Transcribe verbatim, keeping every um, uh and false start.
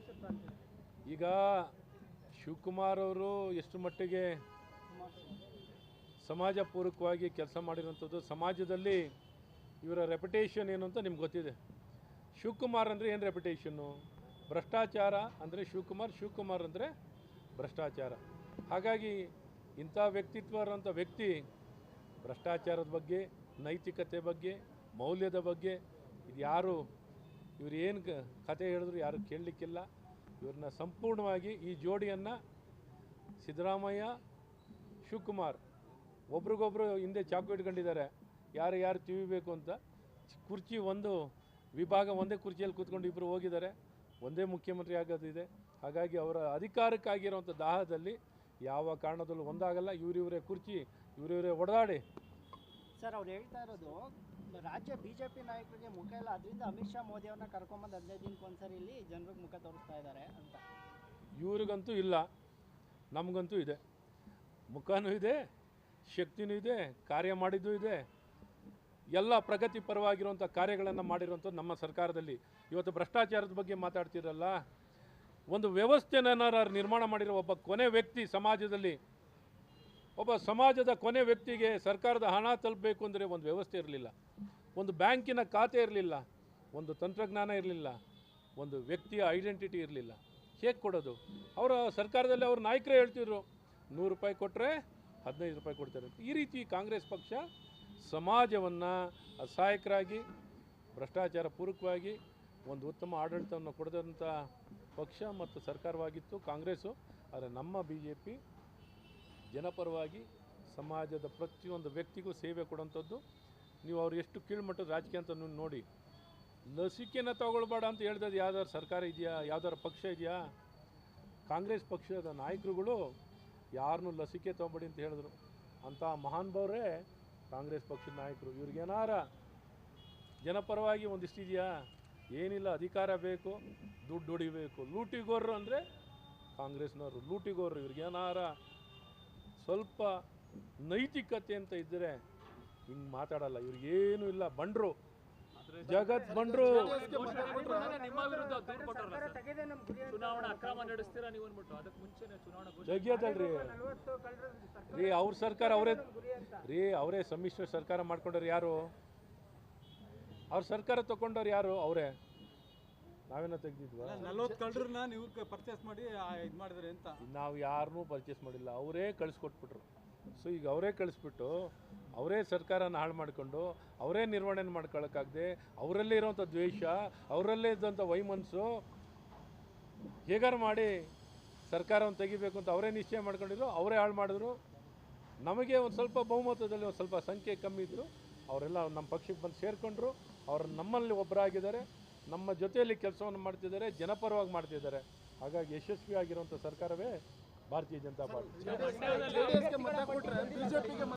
ಈಗ ಶಿವಕುಮಾರ್ ಅವರು ಎಷ್ಟು ಮಟ್ಟಿಗೆ ಸಮಾಜ ಪೂರಕವಾಗಿ ಕೆಲಸ ಮಾಡಿರೋಂಥದ್ದು, ಸಮಾಜದಲ್ಲಿ ಇವರ ರೆಪ್ಯುಟೇಷನ್ ಏನು ಅಂತ ನಿಮ್ಗೆ ಗೊತ್ತಿದೆ. ಶಿವಕುಮಾರ್ ಅಂದರೆ ಏನು ರೆಪ್ಯುಟೇಷನ್ನು? ಭ್ರಷ್ಟಾಚಾರ ಅಂದರೆ ಶಿವಕುಮಾರ್, ಶಿವಕುಮಾರ್ ಅಂದರೆ ಭ್ರಷ್ಟಾಚಾರ. ಹಾಗಾಗಿ ಇಂಥ ವ್ಯಕ್ತಿತ್ವ ಇರೋಂಥ ವ್ಯಕ್ತಿ ಭ್ರಷ್ಟಾಚಾರದ ಬಗ್ಗೆ, ನೈತಿಕತೆ ಬಗ್ಗೆ, ಮೌಲ್ಯದ ಬಗ್ಗೆ ಇದು ಯಾರು ಇವ್ರು ಏನು ಕತೆ ಹೇಳಿದ್ರು ಯಾರು ಕೇಳಲಿಕ್ಕಿಲ್ಲ. ಇವ್ರನ್ನ ಸಂಪೂರ್ಣವಾಗಿ ಈ ಜೋಡಿಯನ್ನು ಸಿದ್ದರಾಮಯ್ಯ ಶಿವಕುಮಾರ್ ಒಬ್ರಿಗೊಬ್ರು ಹಿಂದೆ ಚಾಕು ಇಟ್ಕೊಂಡಿದ್ದಾರೆ, ಯಾರು ಯಾರು ತಿವಿಬೇಕು ಅಂತ. ಕುರ್ಚಿ ಒಂದು ವಿಭಾಗ ಒಂದೇ ಕುರ್ಚಿಯಲ್ಲಿ ಕೂತ್ಕೊಂಡು ಇಬ್ಬರು ಹೋಗಿದ್ದಾರೆ, ಒಂದೇ ಮುಖ್ಯಮಂತ್ರಿ ಆಗೋದಿದೆ. ಹಾಗಾಗಿ ಅವರ ಅಧಿಕಾರಕ್ಕಾಗಿರೋಂಥ ದಾಹದಲ್ಲಿ ಯಾವ ಕಾರಣದಲ್ಲೂ ಒಂದಾಗಲ್ಲ. ಇವರಿವರೇ ಕುರ್ಚಿ ಇವರಿವರೇ ಒಡೆದಾಡಿ. ಸರ್ ಅವ್ರು ಹೇಳ್ತಾ ಇರೋದು ರಾಜ್ಯ ಬಿ ಜೆ ಪಿ ನಾಯಕರಿಗೆ ಮುಖ ಇಲ್ಲ, ಅದರಿಂದ ಅಮಿತ್ ಶಾ ಮೋದಿ ಅವ್ರನ್ನ ಕರ್ಕೊಂಬಂದು ಹದಿನೈದು ದಿನಕ್ಕೆ ಒಂದ್ಸರಿ ಇಲ್ಲಿ ಜನರಿಗೆ ಮುಖ ತೋರಿಸ್ತಾ ಇದ್ದಾರೆ ಅಂತ. ಇವ್ರಿಗಂತೂ ಇಲ್ಲ, ನಮಗಂತೂ ಇದೆ. ಮುಖನೂ ಇದೆ, ಶಕ್ತಿನೂ ಇದೆ, ಕಾರ್ಯ ಮಾಡಿದ್ದೂ ಇದೆ. ಎಲ್ಲ ಪ್ರಗತಿ ಪರವಾಗಿರುವಂಥ ಕಾರ್ಯಗಳನ್ನು ಮಾಡಿರುವಂಥದ್ದು ನಮ್ಮ ಸರ್ಕಾರದಲ್ಲಿ. ಇವತ್ತು ಭ್ರಷ್ಟಾಚಾರದ ಬಗ್ಗೆ ಮಾತಾಡ್ತಿರಲ್ಲ, ಒಂದು ವ್ಯವಸ್ಥೆನ ನಿರ್ಮಾಣ ಮಾಡಿರೋ ಒಬ್ಬ ಕೊನೆ ವ್ಯಕ್ತಿ ಸಮಾಜದಲ್ಲಿ, ಒಬ್ಬ ಸಮಾಜದ ಕೊನೆ ವ್ಯಕ್ತಿಗೆ ಸರ್ಕಾರದ ಹಣ ತಲುಪಬೇಕು ಅಂದರೆ ಒಂದು ವ್ಯವಸ್ಥೆ ಇರಲಿಲ್ಲ, ಒಂದು ಬ್ಯಾಂಕಿನ ಖಾತೆ ಇರಲಿಲ್ಲ, ಒಂದು ತಂತ್ರಜ್ಞಾನ ಇರಲಿಲ್ಲ, ಒಂದು ವ್ಯಕ್ತಿಯ ಐಡೆಂಟಿಟಿ ಇರಲಿಲ್ಲ. ಹೇಗೆ ಕೊಡೋದು? ಅವರ ಸರ್ಕಾರದಲ್ಲಿ ಅವ್ರ ನಾಯಕರೇ ಹೇಳ್ತಿದ್ರು ನೂರು ರೂಪಾಯಿ ಕೊಟ್ಟರೆ ಹದಿನೈದು ರೂಪಾಯಿ ಕೊಡ್ತಾರೆ. ಈ ರೀತಿ ಕಾಂಗ್ರೆಸ್ ಪಕ್ಷ ಸಮಾಜವನ್ನು ಅಸಹಾಯಕರಾಗಿ ಭ್ರಷ್ಟಾಚಾರ ಪೂರ್ವಕವಾಗಿ ಒಂದು ಉತ್ತಮ ಆಡಳಿತವನ್ನು ಕೊಡದಂಥ ಪಕ್ಷ ಮತ್ತು ಸರ್ಕಾರವಾಗಿತ್ತು ಕಾಂಗ್ರೆಸ್ಸು. ಆದರೆ ನಮ್ಮ ಬಿ ಜೆ ಪಿ ಜನಪರವಾಗಿ ಸಮಾಜದ ಪ್ರತಿಯೊಂದು ವ್ಯಕ್ತಿಗೂ ಸೇವೆ ಕೊಡುವಂಥದ್ದು. ನೀವು ಅವ್ರು ಎಷ್ಟು ಕೀಳ್ಮಟ್ಟದ ರಾಜಕೀಯ ಅಂತ ನೀವು ನೋಡಿ. ಲಸಿಕೆನ ತಗೊಳ್ಬೇಡ ಅಂತ ಹೇಳ್ದದ್ದು ಯಾವ್ದಾದ್ರು ಸರ್ಕಾರ ಇದೆಯಾ? ಯಾವ್ದಾದ್ರು ಪಕ್ಷ ಇದೆಯಾ? ಕಾಂಗ್ರೆಸ್ ಪಕ್ಷದ ನಾಯಕರುಗಳು ಯಾರನ್ನೂ ಲಸಿಕೆ ತೊಗೊಬೇಡಿ ಅಂತ ಹೇಳಿದ್ರು. ಅಂಥ ಮಹಾನುಭಾವರೇ ಕಾಂಗ್ರೆಸ್ ಪಕ್ಷದ ನಾಯಕರು. ಇವ್ರಿಗೇನಾರ ಜನಪರವಾಗಿ ಒಂದಿಷ್ಟು ಇದೆಯಾ? ಏನಿಲ್ಲ. ಅಧಿಕಾರ ಬೇಕು, ದುಡ್ಡು ಹೊಡಿಬೇಕು. ಲೂಟಿಗೋರರು ಅಂದರೆ ಕಾಂಗ್ರೆಸ್ನವರು ಲೂಟಿಗೋರರು. ಇವ್ರಿಗೇನಾರ ಸ್ವಲ್ಪ ನೈತಿಕತೆ ಅಂತ ಇದ್ದರೆ ಹಿಂಗೆ ಮಾತಾಡಲ್ಲ. ಇವ್ರಿಗೇನು ಇಲ್ಲ, ಬಂಡ್ರು, ಜಗತ್ ಬಂಡ್ರು. ತೆಗಿಯೋದಲ್ರಿ ರೀ ಅವ್ರ ಸರ್ಕಾರ ಅವರೇ ರೀ ಅವರೇ ಸಮ್ಮಿಶ್ರ ಸರ್ಕಾರ ಮಾಡ್ಕೊಂಡ್ರು. ಯಾರು ಅವ್ರ ಸರ್ಕಾರ ತಗೊಂಡವ್ರು? ಯಾರು? ಅವರೇ. ನಾವೇನೋ ತೆಗ್ದಿದ್ವಾ? ನಲ್ವತ್ತು ಕಳ್ಳರನ್ನ ನೀವು ಪರ್ಚೇಸ್ ಮಾಡಿ ಇದು ಮಾಡಿದ್ರಿ ಅಂತ. ನಾವು ಯಾರನ್ನೂ ಪರ್ಚೇಸ್ ಮಾಡಿಲ್ಲ, ಅವರೇ ಕಳಿಸ್ಕೊಟ್ಬಿಟ್ರು. ಸೊ ಈಗ ಅವರೇ ಕಳಿಸ್ಬಿಟ್ಟು ಅವರೇ ಸರ್ಕಾರನ ಹಾಳು ಮಾಡಿಕೊಂಡು ಅವರೇ ನಿರ್ವಹಣೆ ಮಾಡ್ಕೊಳ್ಳೋಕ್ಕಾಗದೆ ಅವರಲ್ಲೇ ಇರೋವಂಥ ದ್ವೇಷ, ಅವರಲ್ಲೇ ಇದ್ದಂಥ ವೈಮನಸ್ಸು ಹೇಗಾರು ಮಾಡಿ ಸರ್ಕಾರವನ್ನು ತೆಗಿಬೇಕು ಅಂತ ಅವರೇ ನಿಶ್ಚಯ ಮಾಡ್ಕೊಂಡಿದ್ರು, ಅವರೇ ಹಾಳು ಮಾಡಿದ್ರು. ನಮಗೆ ಒಂದು ಸ್ವಲ್ಪ ಬಹುಮತದಲ್ಲಿ ಒಂದು ಸ್ವಲ್ಪ ಸಂಖ್ಯೆ ಕಮ್ಮಿ ಇತ್ತು, ಅವರೆಲ್ಲ ನಮ್ಮ ಪಕ್ಷಕ್ಕೆ ಬಂದು ಸೇರಿಕೊಂಡ್ರು. ಅವರು ನಮ್ಮಲ್ಲಿ ಒಬ್ಬರಾಗಿದ್ದಾರೆ, ನಮ್ಮ ಜೊತೆಯಲ್ಲಿ ಕೆಲಸವನ್ನು ಮಾಡ್ತಿದ್ದಾರೆ, ಜನಪರವಾಗಿ ಮಾಡ್ತಿದ್ದಾರೆ. ಹಾಗಾಗಿ ಯಶಸ್ವಿಯಾಗಿರುವಂಥ ಸರ್ಕಾರವೇ ಭಾರತೀಯ ಜನತಾ ಪಾರ್ಟಿ.